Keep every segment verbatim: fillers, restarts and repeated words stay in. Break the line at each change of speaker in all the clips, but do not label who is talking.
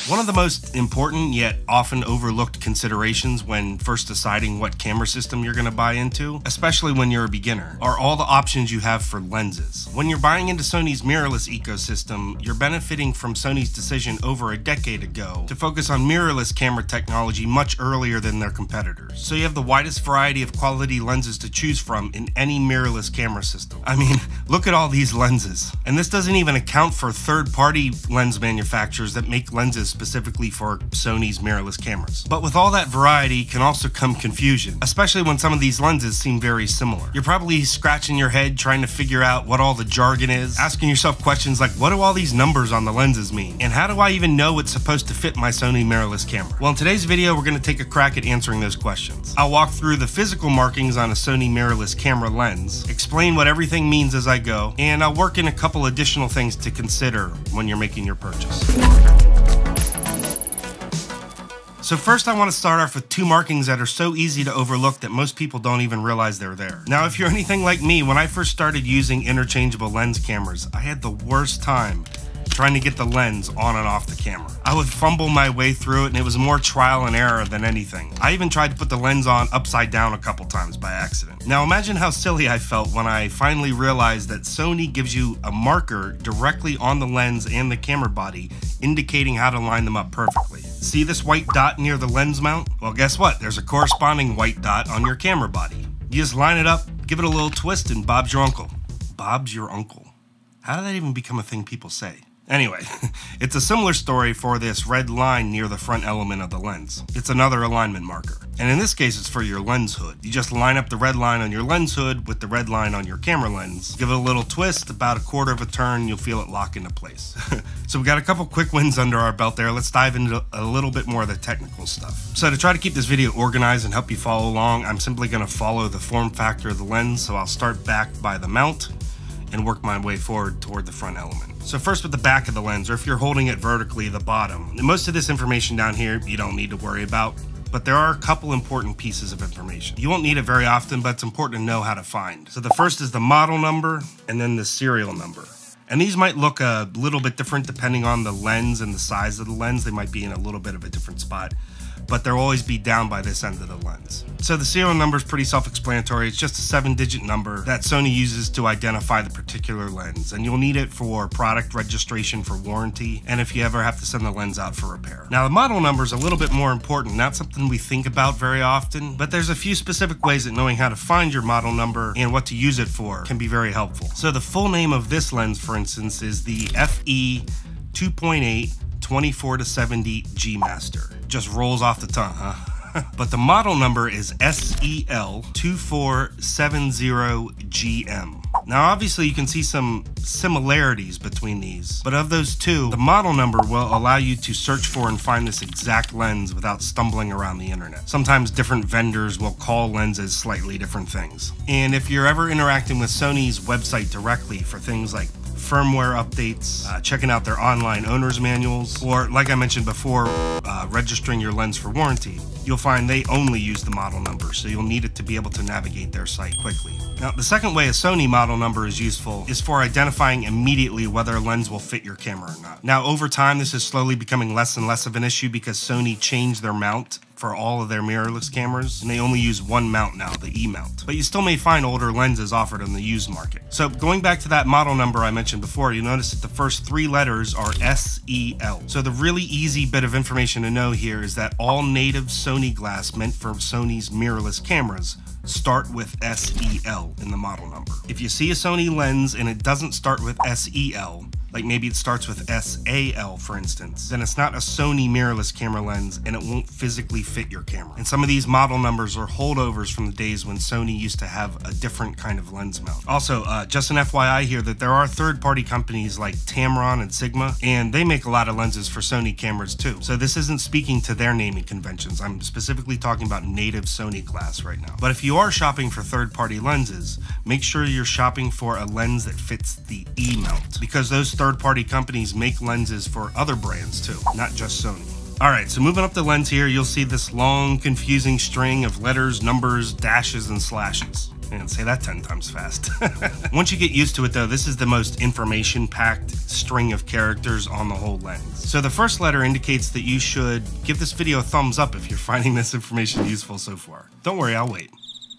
One of the most important yet often overlooked considerations when first deciding what camera system you're going to buy into, especially when you're a beginner, are all the options you have for lenses. When you're buying into Sony's mirrorless ecosystem, you're benefiting from Sony's decision over a decade ago to focus on mirrorless camera technology much earlier than their competitors. So you have the widest variety of quality lenses to choose from in any mirrorless camera system. I mean, look at all these lenses. And this doesn't even account for third-party lens manufacturers that make lenses specifically for Sony's mirrorless cameras. But with all that variety can also come confusion, especially when some of these lenses seem very similar. You're probably scratching your head trying to figure out what all the jargon is, asking yourself questions like, what do all these numbers on the lenses mean? And how do I even know it's supposed to fit my Sony mirrorless camera? Well, in today's video, we're going to take a crack at answering those questions. I'll walk through the physical markings on a Sony mirrorless camera lens, explain what everything means as I go, and I'll work in a couple additional things to consider when you're making your purchase. So first I want to start off with two markings that are so easy to overlook that most people don't even realize they're there. Now if you're anything like me, when I first started using interchangeable lens cameras, I had the worst time trying to get the lens on and off the camera. I would fumble my way through it and it was more trial and error than anything. I even tried to put the lens on upside down a couple times by accident. Now imagine how silly I felt when I finally realized that Sony gives you a marker directly on the lens and the camera body indicating how to line them up perfectly. See this white dot near the lens mount? Well, guess what? There's a corresponding white dot on your camera body. You just line it up, give it a little twist, and Bob's your uncle. Bob's your uncle. How did that even become a thing people say? Anyway, it's a similar story for this red line near the front element of the lens. It's another alignment marker. And in this case, it's for your lens hood. You just line up the red line on your lens hood with the red line on your camera lens. Give it a little twist, about a quarter of a turn, you'll feel it lock into place. So we got a couple quick wins under our belt there. Let's dive into a little bit more of the technical stuff. So to try to keep this video organized and help you follow along, I'm simply going to follow the form factor of the lens. So I'll start back by the mount and work my way forward toward the front element. So first with the back of the lens, or if you're holding it vertically, the bottom. Most of this information down here you don't need to worry about, but there are a couple important pieces of information. You won't need it very often, but it's important to know how to find. So the first is the model number and then the serial number. And these might look a little bit different depending on the lens and the size of the lens. They might be in a little bit of a different spot, but they'll always be down by this end of the lens. So the serial number is pretty self-explanatory. It's just a seven-digit number that Sony uses to identify the particular lens, and you'll need it for product registration for warranty, and if you ever have to send the lens out for repair. Now the model number is a little bit more important, not something we think about very often, but there's a few specific ways that knowing how to find your model number and what to use it for can be very helpful. So the full name of this lens, for instance, is the F E two point eight twenty-four to seventy G Master. Just rolls off the tongue, huh? But the model number is S E L two four seven zero G M. Now obviously you can see some similarities between these, but of those two, the model number will allow you to search for and find this exact lens without stumbling around the internet. Sometimes different vendors will call lenses slightly different things. And if you're ever interacting with Sony's website directly for things like firmware updates, uh, checking out their online owner's manuals, or like I mentioned before, uh, registering your lens for warranty, you'll find they only use the model number, so you'll need it to be able to navigate their site quickly. Now, the second way a Sony model number is useful is for identifying immediately whether a lens will fit your camera or not. Now, over time, this is slowly becoming less and less of an issue because Sony changed their mount for all of their mirrorless cameras, and they only use one mount now, the E mount. But you still may find older lenses offered on the used market. So going back to that model number I mentioned before, you notice that the first three letters are S E L. So the really easy bit of information to know here is that all native Sony glass meant for Sony's mirrorless cameras start with S E L in the model number. If you see a Sony lens and it doesn't start with S E L, like maybe it starts with S A L for instance, then it's not a Sony mirrorless camera lens and it won't physically fit your camera. And some of these model numbers are holdovers from the days when Sony used to have a different kind of lens mount. Also, uh, just an F Y I here that there are third-party companies like Tamron and Sigma, and they make a lot of lenses for Sony cameras too. So this isn't speaking to their naming conventions. I'm specifically talking about native Sony glass right now. But if you are shopping for third-party lenses, make sure you're shopping for a lens that fits the E mount, because those third-party companies make lenses for other brands too, not just Sony. Alright, so moving up the lens here, you'll see this long, confusing string of letters, numbers, dashes, and slashes. And say that ten times fast. Once you get used to it though, this is the most information-packed string of characters on the whole lens. So the first letter indicates that you should give this video a thumbs up if you're finding this information useful so far. Don't worry, I'll wait.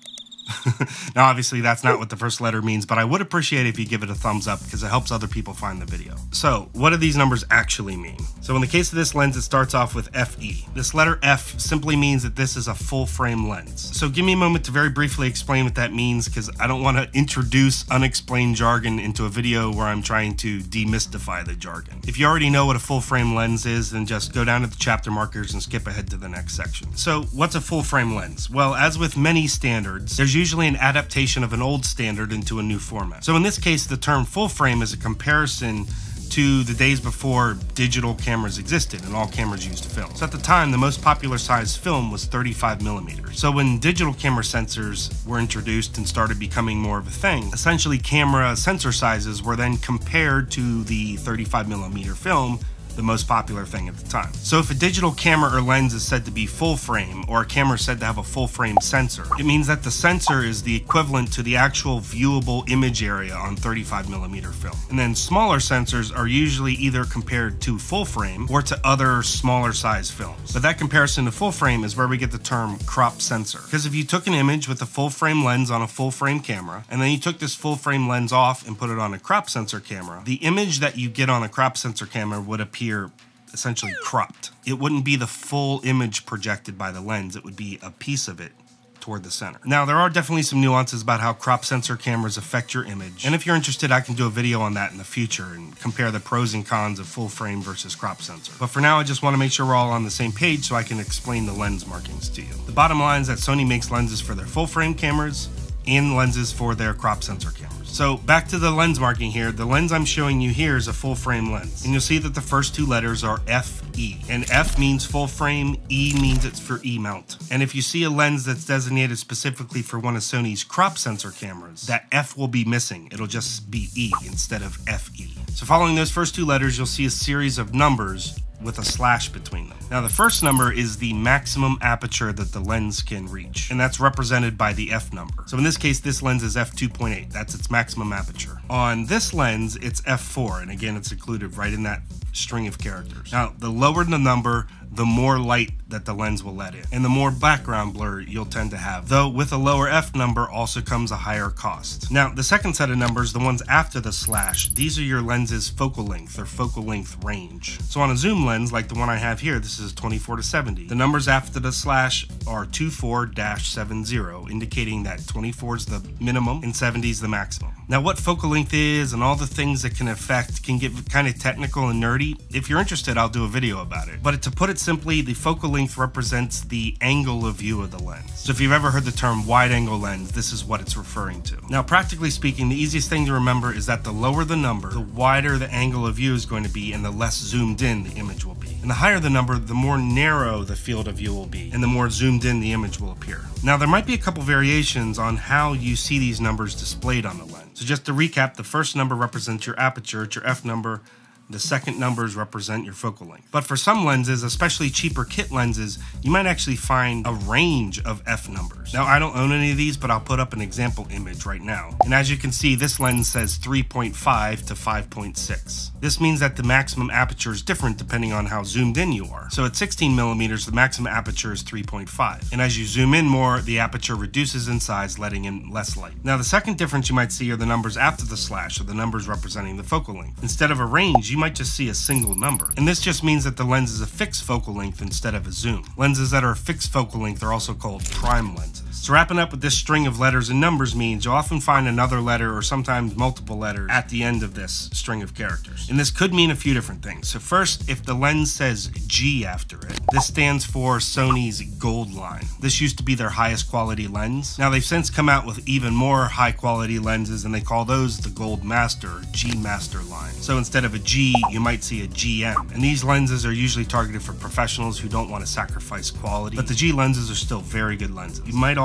Now obviously that's not what the first letter means, but I would appreciate it if you give it a thumbs up because it helps other people find the video. So what do these numbers actually mean? So in the case of this lens, it starts off with F E. This letter F simply means that this is a full frame lens. So give me a moment to very briefly explain what that means, because I don't want to introduce unexplained jargon into a video where I'm trying to demystify the jargon. If you already know what a full frame lens is, then just go down to the chapter markers and skip ahead to the next section. So what's a full frame lens? Well, as with many standards, there's usually an adaptation of an old standard into a new format. So in this case, the term full frame is a comparison to the days before digital cameras existed and all cameras used film. So at the time, the most popular size film was thirty-five millimeters. So when digital camera sensors were introduced and started becoming more of a thing, essentially camera sensor sizes were then compared to the thirty-five millimeter film, the most popular thing at the time. So if a digital camera or lens is said to be full frame, or a camera is said to have a full frame sensor, it means that the sensor is the equivalent to the actual viewable image area on thirty-five millimeter film. And then smaller sensors are usually either compared to full frame or to other smaller size films. But that comparison to full frame is where we get the term crop sensor. Because if you took an image with a full frame lens on a full frame camera, and then you took this full frame lens off and put it on a crop sensor camera, the image that you get on a crop sensor camera would appear essentially cropped. It wouldn't be the full image projected by the lens, it would be a piece of it toward the center. Now, there are definitely some nuances about how crop sensor cameras affect your image, and if you're interested, I can do a video on that in the future and compare the pros and cons of full frame versus crop sensor. But for now, I just want to make sure we're all on the same page so I can explain the lens markings to you. The bottom line is that Sony makes lenses for their full frame cameras and lenses for their crop sensor cameras. So back to the lens marking here, the lens I'm showing you here is a full frame lens. And you'll see that the first two letters are F E. And F means full frame, E means it's for E mount. And if you see a lens that's designated specifically for one of Sony's crop sensor cameras, that F will be missing. It'll just be E instead of F E. So following those first two letters, you'll see a series of numbers with a slash between them. Now the first number is the maximum aperture that the lens can reach, and that's represented by the F number. So in this case, this lens is f two point eight, that's its maximum aperture. On this lens, it's f four, and again, it's included right in that string of characters. Now, the lower the number, the more light that the lens will let in, and the more background blur you'll tend to have. Though with a lower F number also comes a higher cost. Now, the second set of numbers, the ones after the slash, these are your lens's focal length or focal length range. So on a zoom lens like the one I have here, this is twenty-four to seventy. The numbers after the slash are twenty-four to seventy, indicating that twenty-four is the minimum and seventy is the maximum. Now, what focal length is and all the things that can affect can get kind of technical and nerdy. If you're interested, I'll do a video about it. But to put it simply, the focal length represents the angle of view of the lens. So if you've ever heard the term wide angle lens, this is what it's referring to. Now, practically speaking, the easiest thing to remember is that the lower the number, the wider the angle of view is going to be and the less zoomed in the image will be. And the higher the number, the more narrow the field of view will be and the more zoomed in the image will appear. Now, there might be a couple variations on how you see these numbers displayed on the lens. So just to recap, the first number represents your aperture, it's your F number. The second numbers represent your focal length. But for some lenses, especially cheaper kit lenses, you might actually find a range of F numbers. Now, I don't own any of these, but I'll put up an example image right now. And as you can see, this lens says three point five to five point six. This means that the maximum aperture is different depending on how zoomed in you are. So at sixteen millimeters, the maximum aperture is three point five. And as you zoom in more, the aperture reduces in size, letting in less light. Now, the second difference you might see are the numbers after the slash, or the numbers representing the focal length. Instead of a range, you might just see a single number. And this just means that the lens is a fixed focal length instead of a zoom. Lenses that are a fixed focal length are also called prime lenses. So wrapping up with this string of letters and numbers means you'll often find another letter or sometimes multiple letters at the end of this string of characters. And this could mean a few different things. So first, if the lens says G after it, this stands for Sony's gold line. This used to be their highest quality lens. Now they've since come out with even more high quality lenses and they call those the gold master or G master line. So instead of a G, you might see a G M. And these lenses are usually targeted for professionals who don't want to sacrifice quality, but the G lenses are still very good lenses. You might also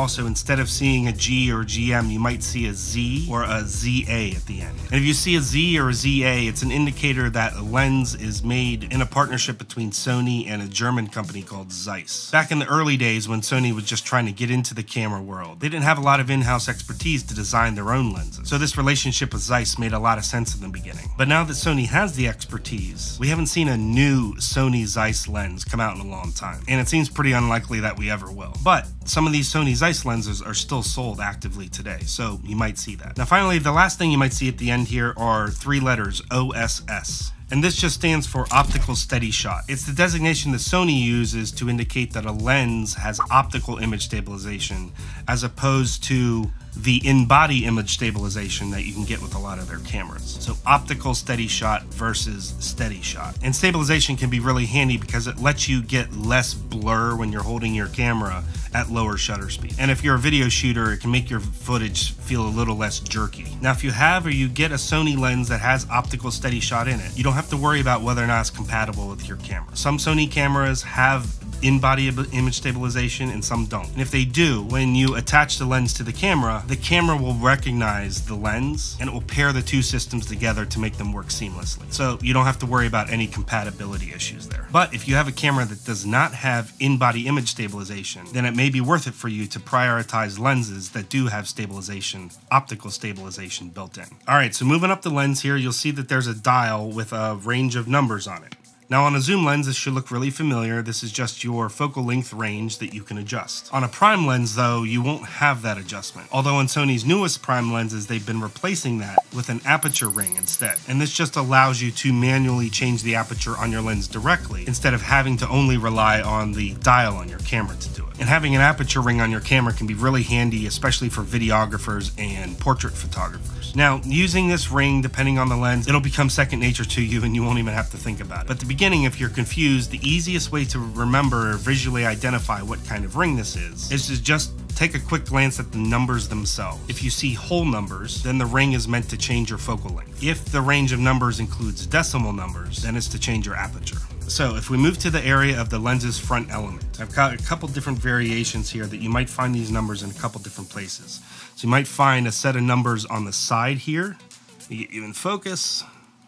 also, instead of seeing a G or a G M, you might see a Z or a Z A at the end. And if you see a Z or a Z A, it's an indicator that a lens is made in a partnership between Sony and a German company called Zeiss. Back in the early days when Sony was just trying to get into the camera world, they didn't have a lot of in-house expertise to design their own lenses. So this relationship with Zeiss made a lot of sense in the beginning. But now that Sony has the expertise, we haven't seen a new Sony Zeiss lens come out in a long time. And it seems pretty unlikely that we ever will. But some of these Sony Zeiss lenses are still sold actively today, so you might see that. Now finally, the last thing you might see at the end here are three letters, O S S. And this just stands for optical steady shot. It's the designation that Sony uses to indicate that a lens has optical image stabilization as opposed to the in-body image stabilization that you can get with a lot of their cameras. So optical steady shot versus steady shot. And stabilization can be really handy because it lets you get less blur when you're holding your camera at lower shutter speed. And if you're a video shooter, it can make your footage feel a little less jerky. Now, if you have or you get a Sony lens that has optical steady shot in it, you don't have to worry about whether or not it's compatible with your camera. Some Sony cameras have in-body image stabilization and some don't. And if they do, when you attach the lens to the camera, the camera will recognize the lens and it will pair the two systems together to make them work seamlessly. So you don't have to worry about any compatibility issues there. But if you have a camera that does not have in-body image stabilization, then it may be worth it for you to prioritize lenses that do have stabilization, optical stabilization built in. All right, so moving up the lens here, you'll see that there's a dial with a range of numbers on it. Now on a zoom lens, this should look really familiar. This is just your focal length range that you can adjust. On a prime lens though, you won't have that adjustment. Although in Sony's newest prime lenses, they've been replacing that with an aperture ring instead. And this just allows you to manually change the aperture on your lens directly instead of having to only rely on the dial on your camera to do it. And having an aperture ring on your camera can be really handy, especially for videographers and portrait photographers. Now, using this ring, depending on the lens, it'll become second nature to you and you won't even have to think about it. But at the beginning, if you're confused, the easiest way to remember or visually identify what kind of ring this is, is to just take a quick glance at the numbers themselves. If you see whole numbers, then the ring is meant to change your focal length. If the range of numbers includes decimal numbers, then it's to change your aperture. So if we move to the area of the lens's front element, I've got a couple different variations here that you might find these numbers in a couple different places. So you might find a set of numbers on the side here, you get you in focus,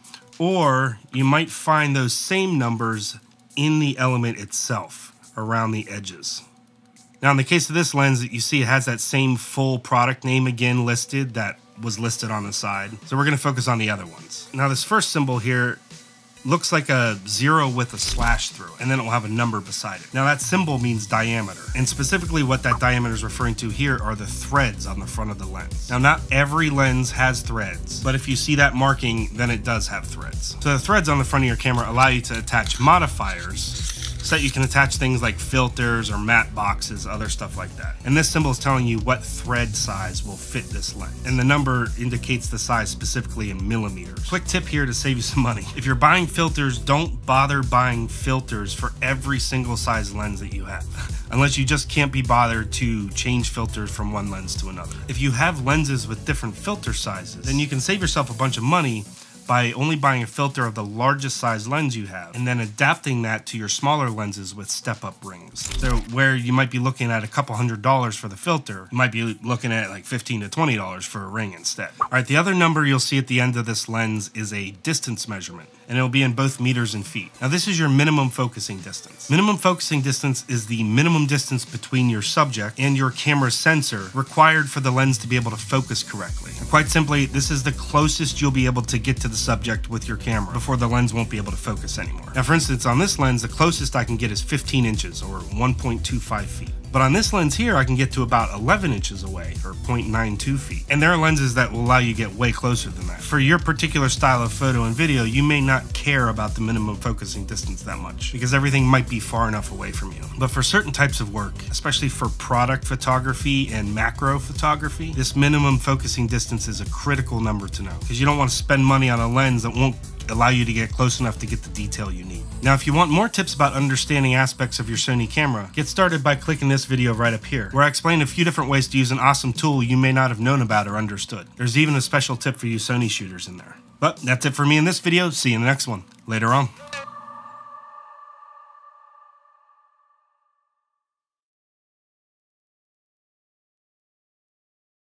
or you might find those same numbers in the element itself, around the edges. Now in the case of this lens, you see it has that same full product name again listed that was listed on the side. So we're going to focus on the other ones. Now this first symbol here looks like a zero with a slash through it, and then it will have a number beside it. Now that symbol means diameter, and specifically what that diameter is referring to here are the threads on the front of the lens. Now not every lens has threads, but if you see that marking, then it does have threads. So the threads on the front of your camera allow you to attach modifiers so that you can attach things like filters or matte boxes, other stuff like that. And this symbol is telling you what thread size will fit this lens. And the number indicates the size specifically in millimeters. Quick tip here to save you some money. If you're buying filters, don't bother buying filters for every single size lens that you have, unless you just can't be bothered to change filters from one lens to another. If you have lenses with different filter sizes, then you can save yourself a bunch of money by only buying a filter of the largest size lens you have and then adapting that to your smaller lenses with step-up rings. So where you might be looking at a couple hundred dollars for the filter, you might be looking at like fifteen to twenty dollars for a ring instead. All right, the other number you'll see at the end of this lens is a distance measurement, and it'll be in both meters and feet. Now this is your minimum focusing distance. Minimum focusing distance is the minimum distance between your subject and your camera sensor required for the lens to be able to focus correctly. And quite simply, this is the closest you'll be able to get to the subject with your camera before the lens won't be able to focus anymore. Now for instance, on this lens, the closest I can get is fifteen inches or one point two five feet. But on this lens here, I can get to about eleven inches away, or zero point nine two feet. And there are lenses that will allow you to get way closer than that. For your particular style of photo and video, you may not care about the minimum focusing distance that much, because everything might be far enough away from you. But for certain types of work, especially for product photography and macro photography, this minimum focusing distance is a critical number to know, because you don't want to spend money on a lens that won't allow you to get close enough to get the detail you need. Now, if you want more tips about understanding aspects of your Sony camera, get started by clicking this video right up here, where I explain a few different ways to use an awesome tool you may not have known about or understood. There's even a special tip for you Sony shooters in there. But that's it for me in this video. See you in the next one. Later on.